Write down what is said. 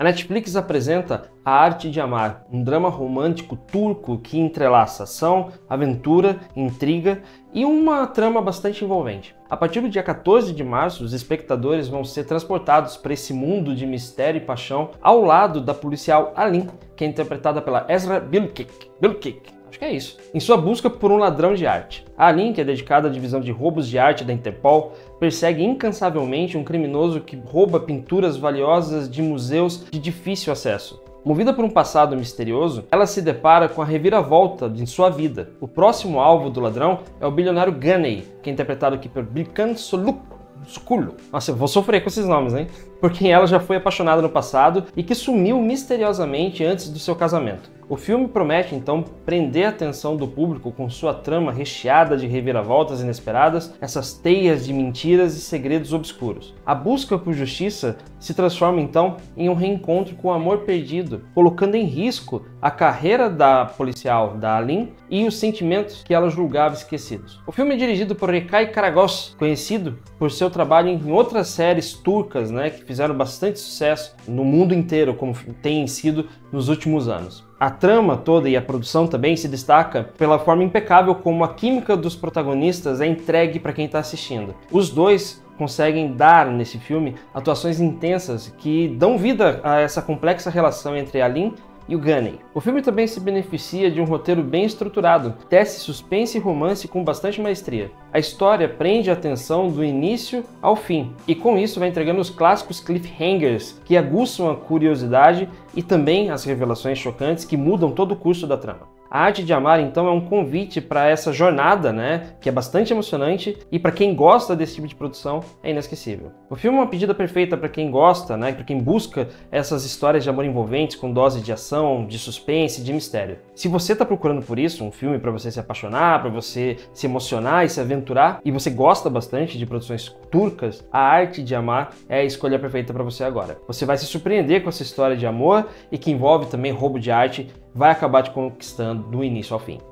A Netflix apresenta A Arte de Amar, um drama romântico turco que entrelaça ação, aventura, intriga e uma trama bastante envolvente. A partir do dia 14 de março, os espectadores vão ser transportados para esse mundo de mistério e paixão ao lado da policial Alin, que é interpretada pela Esra Bilgic. Acho que é isso. Em sua busca por um ladrão de arte. A Alin, que é dedicada à divisão de roubos de arte da Interpol, persegue incansavelmente um criminoso que rouba pinturas valiosas de museus de difícil acesso. Movida por um passado misterioso, ela se depara com a reviravolta de sua vida. O próximo alvo do ladrão é o bilionário Ganey, que é interpretado aqui por Birkan Sokullu. Nossa, eu vou sofrer com esses nomes, hein? Por quem ela já foi apaixonada no passado e que sumiu misteriosamente antes do seu casamento. O filme promete, então, prender a atenção do público com sua trama recheada de reviravoltas inesperadas, essas teias de mentiras e segredos obscuros. A busca por justiça se transforma, então, em um reencontro com o amor perdido, colocando em risco a carreira da policial, da Alin, e os sentimentos que ela julgava esquecidos. O filme é dirigido por Rekay Karagöz, conhecido por seu trabalho em outras séries turcas, que fizeram bastante sucesso no mundo inteiro, como tem sido nos últimos anos. A trama toda e a produção também se destaca pela forma impecável como a química dos protagonistas é entregue para quem está assistindo. Os dois conseguem dar nesse filme atuações intensas que dão vida a essa complexa relação entre Alin e o Ganey. O filme também se beneficia de um roteiro bem estruturado, tece suspense e romance com bastante maestria. A história prende a atenção do início ao fim, e com isso vai entregando os clássicos cliffhangers que aguçam a curiosidade e também as revelações chocantes que mudam todo o curso da trama. A Arte de Amar, então, é um convite para essa jornada, que é bastante emocionante e para quem gosta desse tipo de produção é inesquecível. O filme é uma pedida perfeita para quem gosta, para quem busca essas histórias de amor envolventes com dose de ação, de suspense, de mistério. Se você está procurando por isso, um filme para você se apaixonar, para você se emocionar e se aventurar, e você gosta bastante de produções turcas, A Arte de Amar é a escolha perfeita para você agora. Você vai se surpreender com essa história de amor e que envolve também roubo de arte, vai acabar te conquistando do início ao fim.